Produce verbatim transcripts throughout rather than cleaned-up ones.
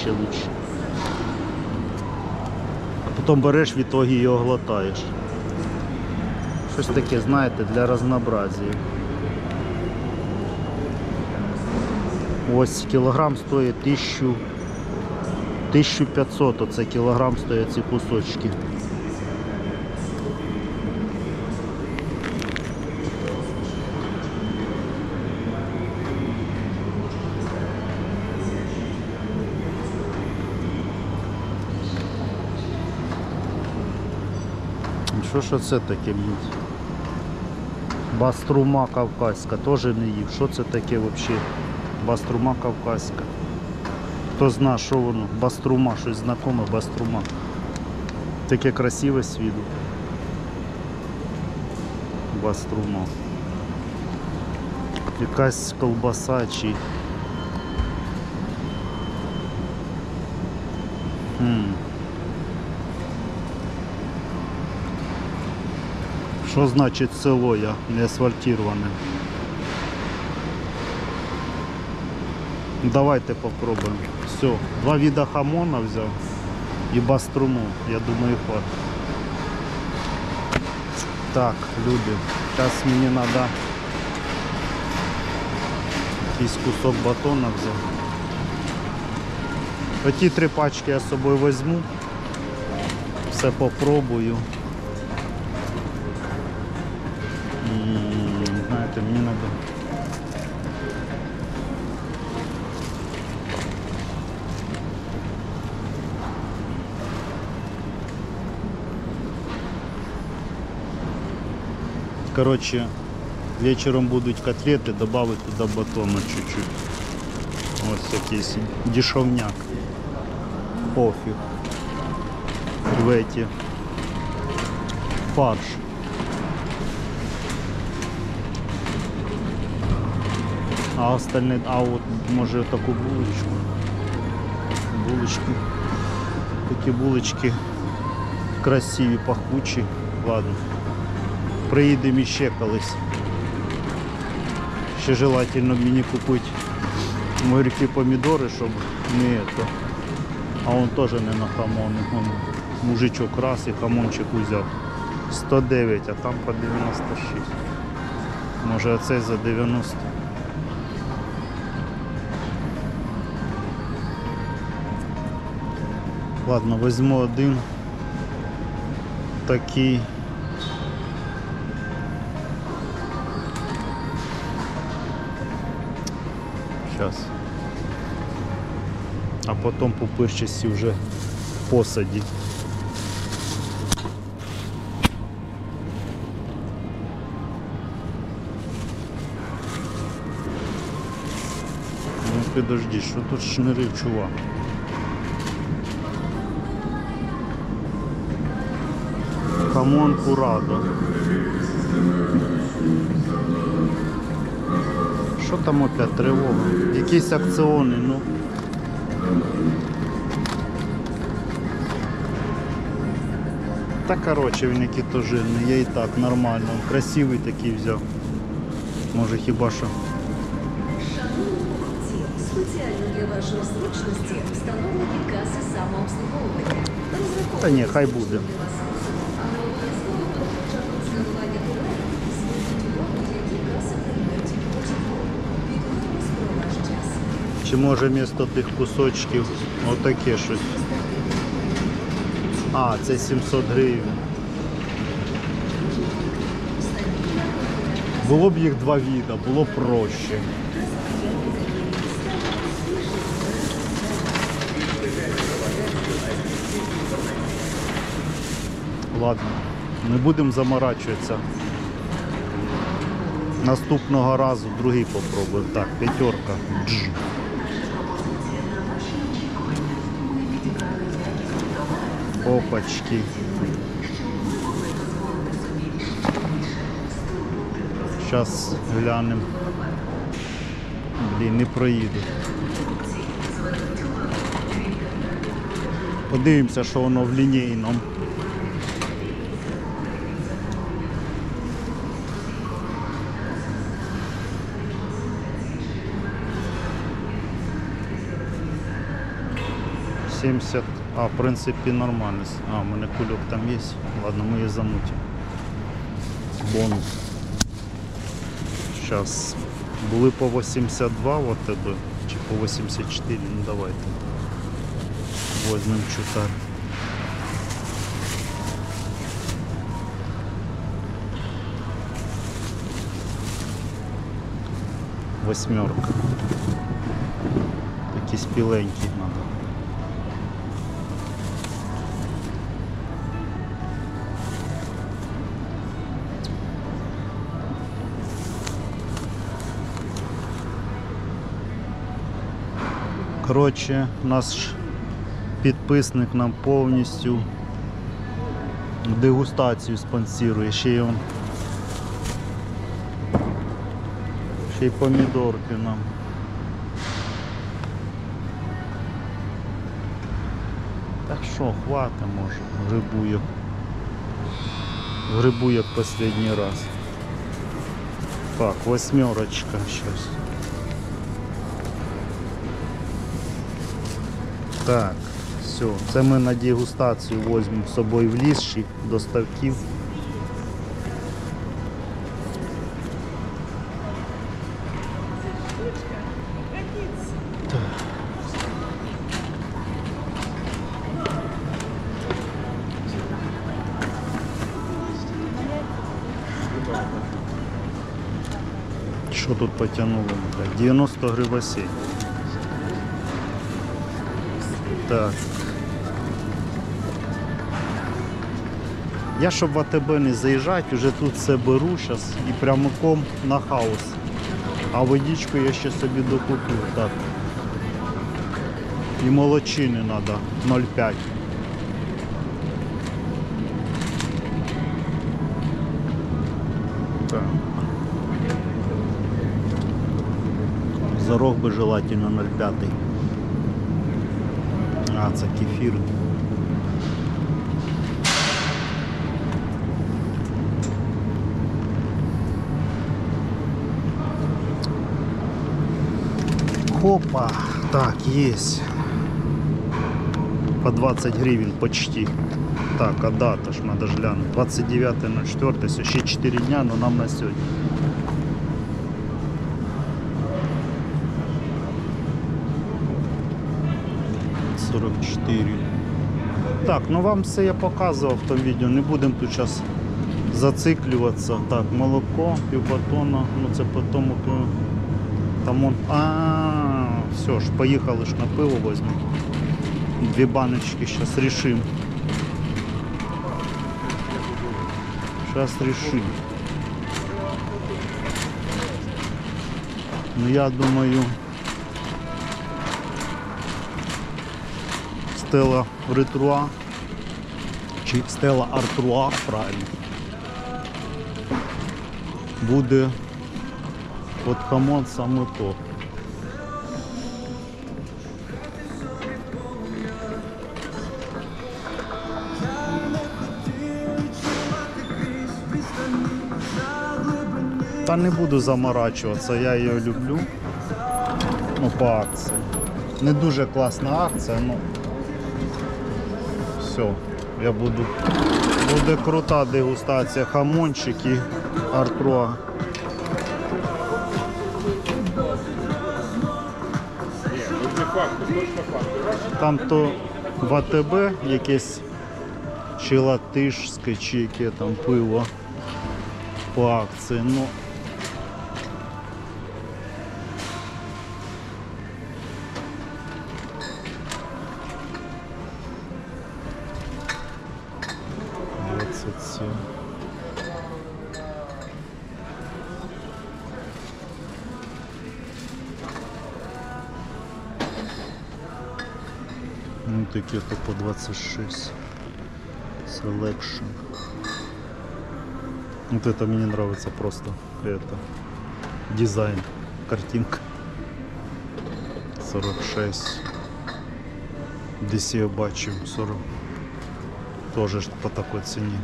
ще лучше. А потім береш, в ітогі його глотаєш. Щось таке, знаєте, для разнообразия. Ось кілограм стоїть тисячу, тисячу п'ятсот, оце кілограм стоять ці кусочки. Що ж це таке? Баструма кавказька, теж не їв. Що це таке взагалі? Баструма кавказька. Хто знає, що воно? Баструма, щось знакоме, баструма. Таке красиве з виду. Баструма. Якась колбаса чи... Хм. Що значить село я, не асфальтироване? Давайте попробуємо. Все, два вида хамона взяв і баструму, я думаю, хватит. Так, люди, зараз мені треба якийсь кусок батона взяв. Оті три пачки я з собою візьму, все попробую. Знаєте, мені треба. Короче, вечером будут котлеты, добавить туда батона чуть-чуть. Вот якийсь дешевняк. Пофиг. В эти. Фарш. А остальные, а вот может такую булочку. Булочки. Такие булочки красиві, пахучі. Ладно. Приїдемо іще колись. Ще желательно мені купити огірки, помідори, щоб не это. А он теж не на хамон. Он мужичок раз і хамончик взяв. сто дев'ять, а там по дев'яносто шість. Може оцей за дев'яносто. Ладно, візьму один такий. Сейчас. А потом пупырчасти уже посади. Ну подожди, что тут шнырив, чувак? Хамон Курадо. Що там опять тривога? Якісь акціони, ну. Та короче, він який то жирний, я і так нормально, красивий такий взяв. Може хіба що. Спеціально для вашої зручності встановлені каси самообслуговування. Та ні, хай буде. Чи може вмісто тих кусочків отаке щось? А, це сімсот гривень. Було б їх два вида, було проще. Ладно, не будемо заморачуватися. Наступного разу другий попробуємо. Так, п'ятерка. Дж. Опачки. Зараз глянемо. Блін, не проїду. Подивимося, що воно в лінійному. семьдесят. А, в принципі, нормально. А, у мене кульок там є. Ладно, ми її замутимо. Бонус. Зараз. Були по вісімдесят два в АТБ. Чи по вісімдесят чотири. Ну давайте. Возьмем чутар. Восьмерка. Такі спіленькі треба. Коротше, наш підписник нам повністю дегустацію спонсорує. Ще й он ще й помідорки нам. Так що, хватить, може, грибує. Грибує в останній раз. Так, восьмерочка щось. Так, все, це ми на дегустацію візьмемо з собою в ліс ще до ставків. Що тут потягнуло? дев'яносто гривасей. Так. Я, щоб в АТБ не заїжджати, вже тут все беру зараз і прямиком на хаус. А водичку я ще собі докуплю. Так. І молочини треба ноль п'ять. Так. Зарог би желательно ноль п'ять. А, це кефір. Хопа. Так, есть. По двадцать гривен почти. Так, а дата ж надо ж глянуть. двадцять дев'яте ноль четверте, ще чотири дня, но нам на сьогодні. сорок чотири. Так, ну вам все я показував в тому відео, не будемо тут зараз зациклюватися. Так, молоко, півбатона, ну це потім там он. А, все ж, поїхали ж на пиво візьмемо. Дві баночки зараз рішимо. Зараз рішимо. Ну я думаю, Стелла Ретруа чи Стелла Артруа, правильно, буде от хамон саме то. Та не буду заморачуватися, я її люблю. Ну, по акції. Не дуже класна акція, ну все, я буду. Буде крута дегустація, хамончик і Артруа. Там то в АТБ якесь чи латишське, чи яке там пиво по акції, ну двадцять сім. Ну таке то по двадцать шесть. Selection. Вот это мне нравится просто. Это дизайн, картинка. сорок шесть. Десь я бачив сорок. Тоже по такой цене.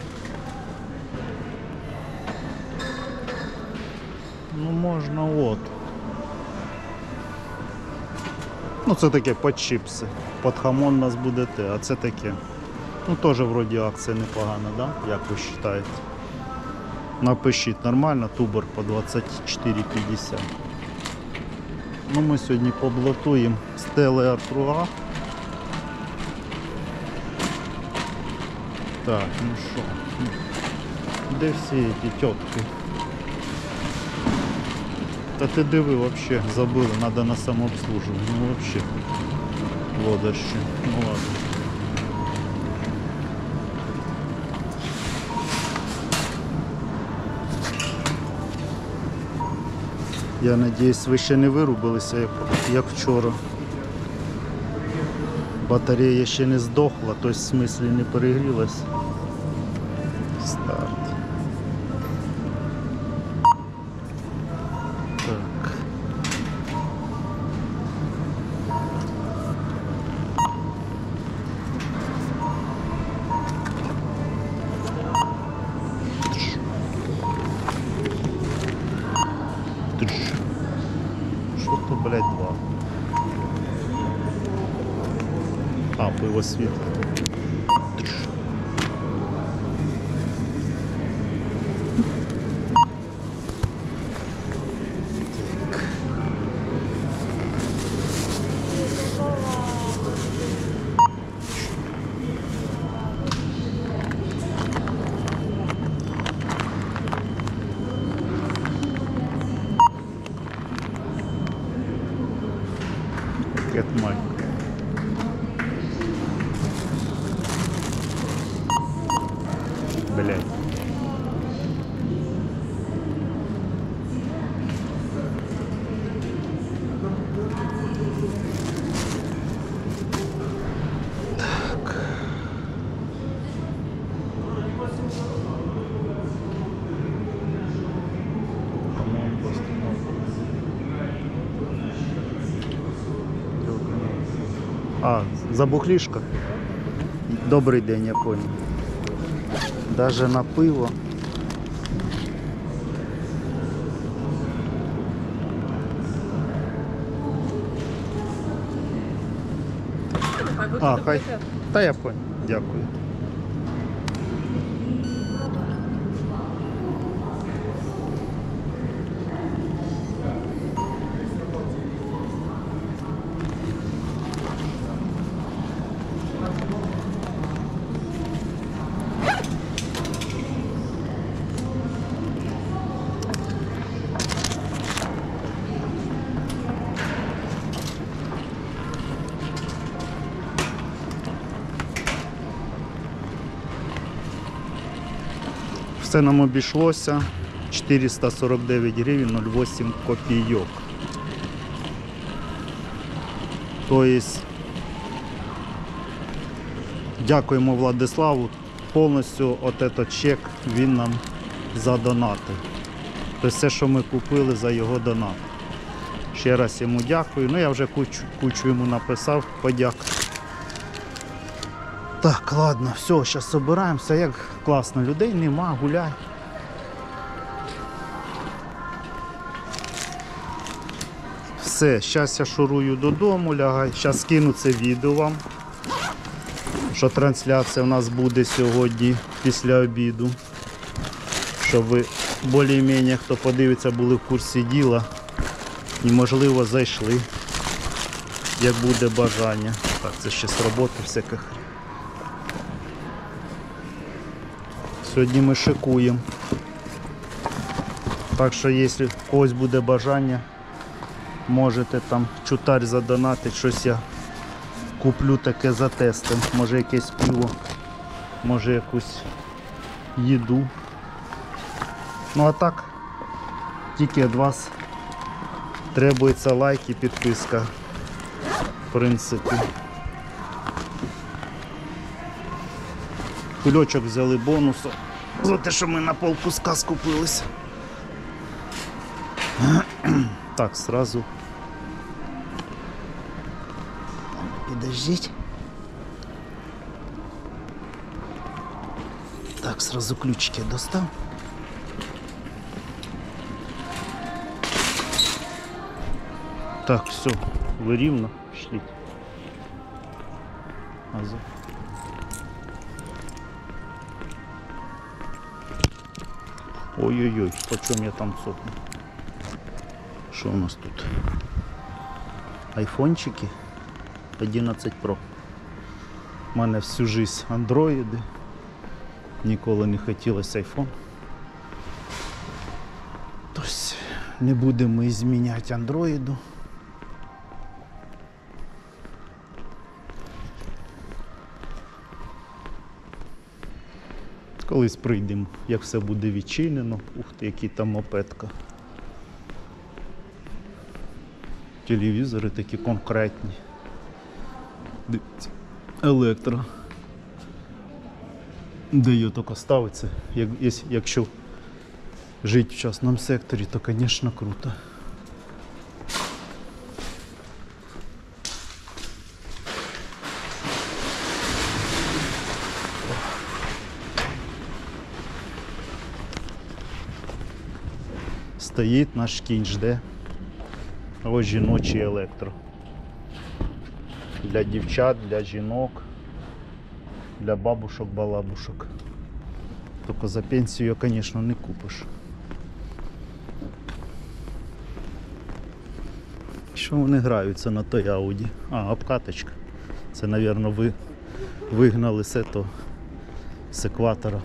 Ну можно вот. Ну це таке под чипсы. Під хамон у нас буде те, а це таке. Ну теж вроді акція непогана, да? Як ви вважаєте? Напишіть, нормально, тубер по двадцять чотири п'ятдесят. Ну ми сьогодні поблатуємо Стелла Артруа. Так, ну що? Де всі ці тітки? Та ти диви, взагалі забыли, треба на самообслуживание. Ну взагалі. Лодощі. Ну ладно. Я надіюсь, ви ще не вирубилися, як, як вчора. Батарея ще не здохла, тобто в смислі не перегрілась. Старт. Так. Що то, блядь, два? А, пиво світло. Кетмай. Блять. Так. А, забухлішка. Добрий день, я понял. Даже на пиво. А, хай. Та я понял. Дякую. Все нам обійшлося чотириста сорок дев'ять гривень нуль вісім копійок. Тобто дякуємо Владиславу, повністю от этот чек він нам задонатив. Тобто все, що ми купили, за його донат. Ще раз йому дякую. Ну я вже кучу, кучу йому написав, подяк. Так, ладно, все, зараз збираємося, як класно, людей нема, гуляй. Все, зараз я шурую додому, лягай, зараз скину це відео вам, що трансляція у нас буде сьогодні після обіду, щоб ви більш-менш, хто подивиться, були в курсі діла і можливо зайшли, як буде бажання. Так, це ще з роботи всяких. Сьогодні ми шикуємо. Так що, якщо в когось буде бажання, можете там чутарь задонатити, щось я куплю таке за тестом. Може якесь пиво, може якусь їду. Ну а так, тільки від вас требується лайк і підписка, в принципі. Кульочок взяли бонусом за те, що ми на полкуска скупилися. Так, сразу. Підождіть. Так, сразу ключики достав. Так, все, ви рівно, пішліть. А за... Ой-ой-ой, по чому я там цокну? Що у нас тут? Айфончики одинадцять Про. У мене всю жизнь андроїди. Ніколи не хотілося айфон. Тобто не будемо зміняти андроїду. Колись прийдемо, як все буде відчинено. Ух ти, який там мопедка. Телевізори такі конкретні. Дивіться. Електро. Де її тільки ставиться. Як, якщо жити в частному секторі, то, звісно, круто. Стоїть наш кінь, жде. Ось жіночий електро. Для дівчат, для жінок, для бабушок-балабушок. Тільки за пенсію його, звісно, не купиш. Що вони граються на той Ауді? А, обкаточка. Це, мабуть, ви вигнали з этого, з екватора.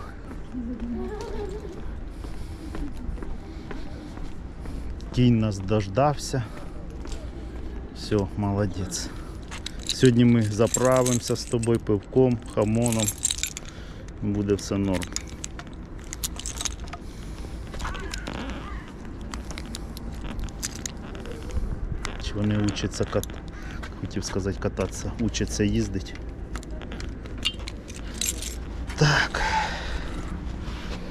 Кінь нас дождався. Все, молодець. Сьогодні ми заправимося з тобою пивком, хамоном. Буде все норм. Чи вони учаться кат... хотів сказати кататися, учаться їздити. Так.